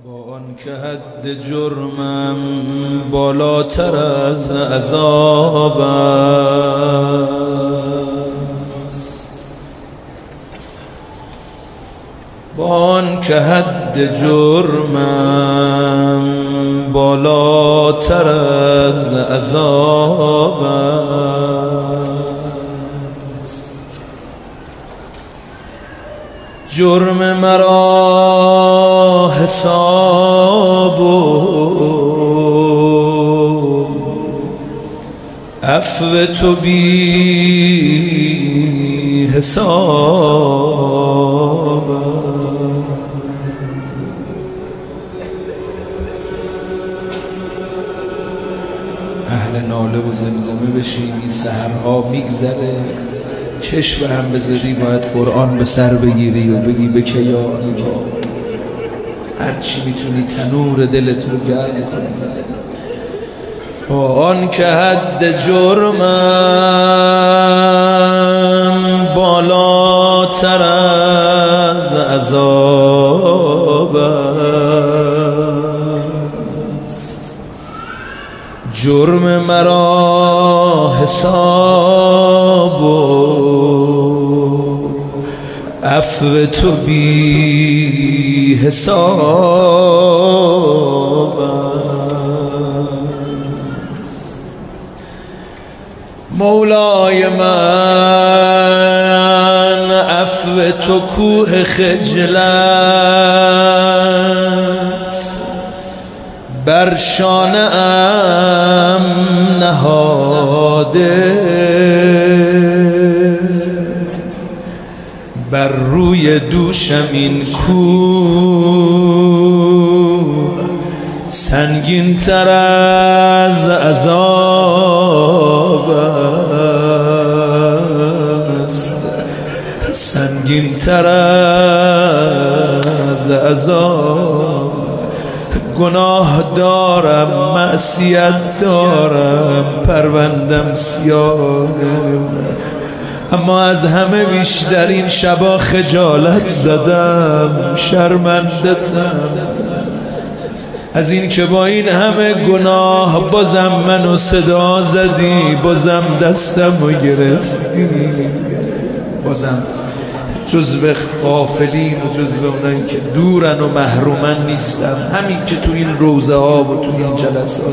با آن که حد جرمم بالاتر از عذاب است، با آن که حد جرمم بالاتر از عذاب است، جرم مرا حساب و عفو تو بی حساب. اهل ناله و زمزمه بشین، این سحرها میگذره، چشم هم بذاری باید قرآن به سر بگیری و بگی بکه یا الله، هرچی میتونی تنور دلت رو گرم کنی. با آن که حد جرمم بالاتر از عذاب است، جرم مرا حساب و عفو تو بی حساب است. مولای من عفو تو کوه خجلت بر شانه ام نهاده، بر روی دوشم این کوه سنگین تر از عذاب است، سنگین تر از عذاب. گناه دارم، معصیت دارم، پروندم سیاه، اما از همه بیشتر این شبا خجالت زدم، شرمندتم از این که با این همه گناه بازم منو صدا زدی، بازم دستم رو گرفتی، بازم جزو غافلین و جزو اونایی که دورن و محرومن نیستم، همین که تو این روزه ها و تو این جلسات.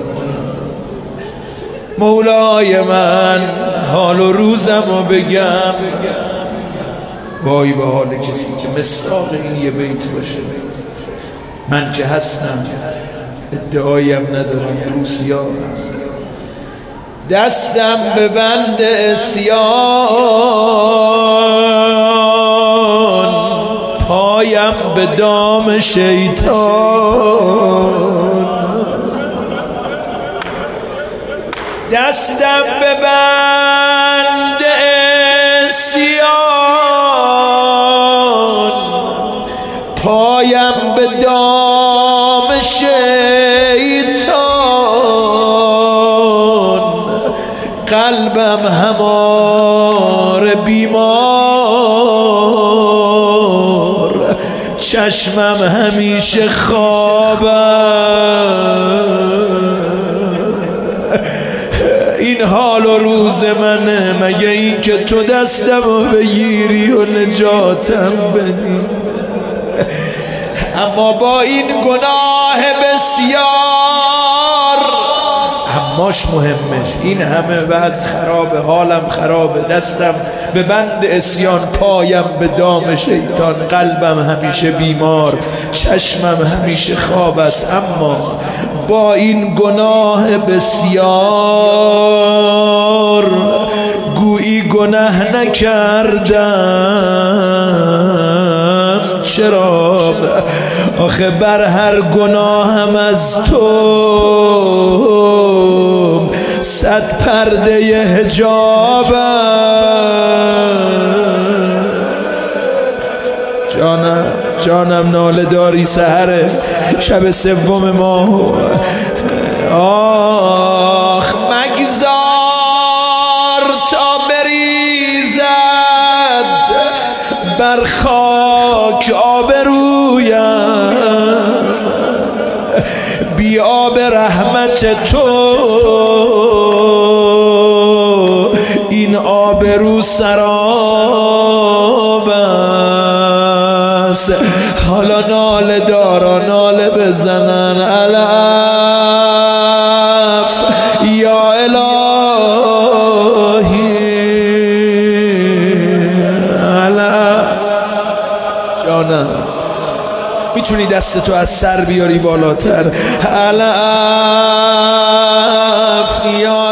مولای من حال و روزم رو بگم، وای به حال کسی که مصداق این یه بیت باشه. من که هستم ادعایم ندارم، روسیا دستم به بند عصیان، پایم به دام شیطان، دستم به بند عصیان، پایم به دام شیطان، قلبم هماره بیمار، چشمم همیشه خوابم. این حال و روز منه، مگه این که تو دستم رو بگیری و نجاتم بدی؟ اما با این گناه بسیار، هماش مهمش، این همه وضع خرابه، حالم خرابه، دستم به بند عصیان، پایم به دام شیطان، قلبم همیشه بیمار، چشمم همیشه خواب است، اما با این گناه بسیار گویی گناه نکردم. چرا؟ آخه بر هر گناهم از تو 100 پرده حجابم. جانم ناله داری، سحر شب سوم ما، آخ مگذار تا بریزد بر خاک آبرویم، بی آب رحمت تو این آبرو سراب است. حالا ناله دارا ناله بزنن الف یا الهی الف. جانم میتونی دستتو از سر بیاری بالاتر؟ الف یا